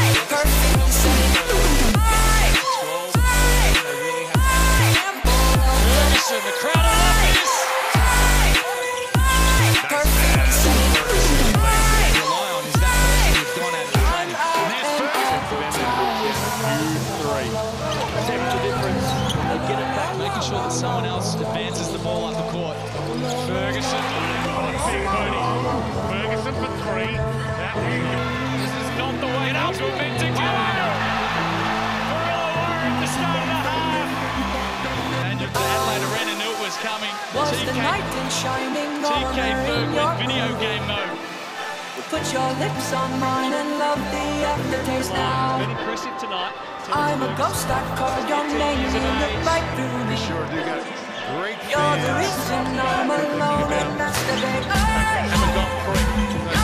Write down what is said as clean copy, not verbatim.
Ferguson, the crowd will love this. Rely on is that person who's gone out of training. And there's Ferguson for them to get 2-3. Temperature difference. They get it back, making sure that someone else advances the ball up the court. Ferguson. Big booty. Ferguson for 3. This is not the way things were meant to go. Gorilla Warrior at the start of the half. And the Adelaide Arena knew it was coming. Was the night in shining TK Ferg went video game mode. Put your lips on mine and love the aftertaste now. Been impressive tonight. I'm a ghost, I called your name, you look right through me. Sure do got great You're the reason I'm alone and that's the day. Haven't got 3.